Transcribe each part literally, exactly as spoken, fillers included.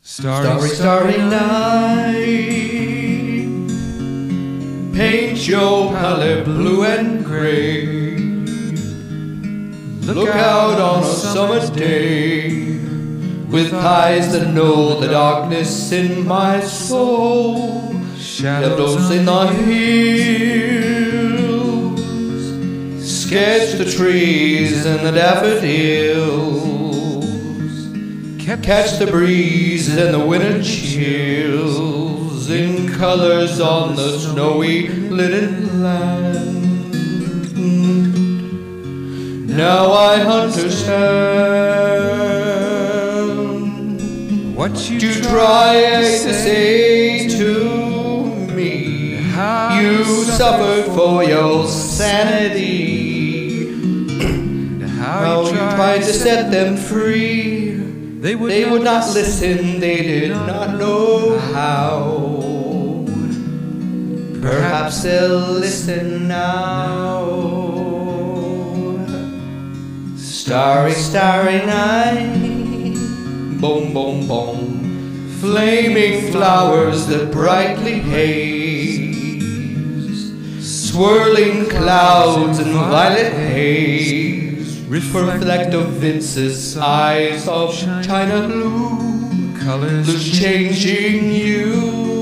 Starry, starry night, paint your palette blue and gray. Look out on a summer day, with eyes that know the darkness in my soul. Shadows in the hills, sketch the trees and the daffodils. Catch the breeze and the winter chills in colors on the snowy linen land. Now I understand what you, you try to say to me. You suffered for your sanity. How you tried to set them free. They would, they not, would not listen, they did not know how. Perhaps they'll listen now. Starry, starry night, boom, boom, boom. Flaming flowers that brightly haze, swirling clouds and violet haze. Reflect of Vince's eyes of china blue, colors changing you.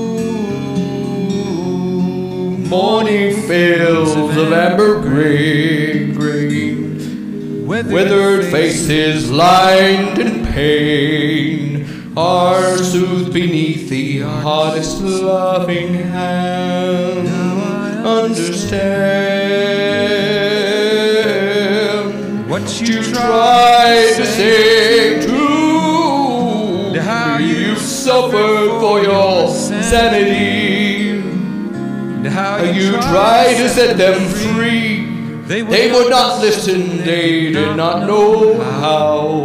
Morning fields of amber green, green. Withered faces lined in pain are soothed beneath the hardest loving hand. Understand what you, you tried to say to how me. You suffered for your sanity. How you, you tried to set them free. They would, they would not listen, they did not know how.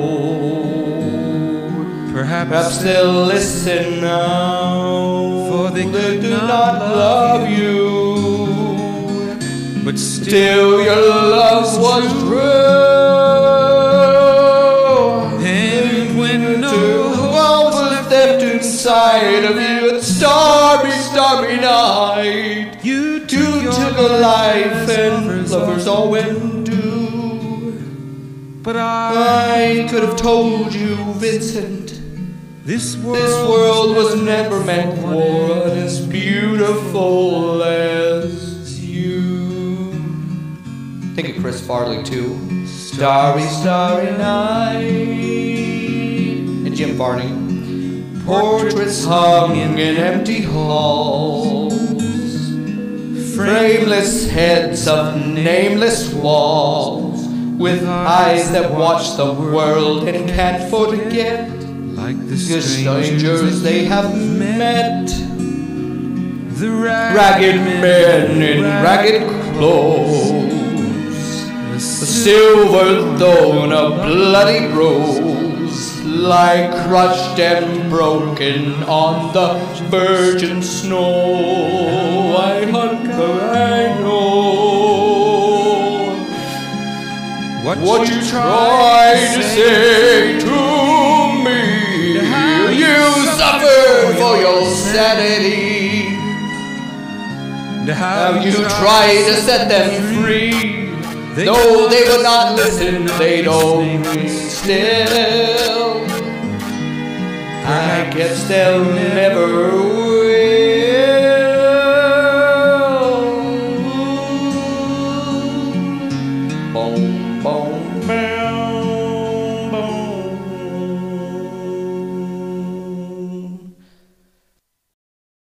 Perhaps they'll listen now, for they, they do not love you. But still your love was true. And when no hope was left inside of you, a starry, starry night, you took, you took a life and lovers all went due. But I, I could have told you, Vincent, this world, this world was never meant for one as beautiful as you. Think of Chris Farley too. Starry, starry night. And Jim Varney. Portraits hung in empty halls, frameless heads of nameless walls, with eyes that watch the world and can't forget. Like the The strangers, strangers they have met, the ragged, ragged men in ragged clothes, the silver throne of bloody rose, lie crushed and broken on the virgin snow. I hunger, I know what, what you tried to say to me. You suffered for your sanity. How you tried to set them free. Though they would not listen, they don't still. I guess they'll never will. Boom, boom.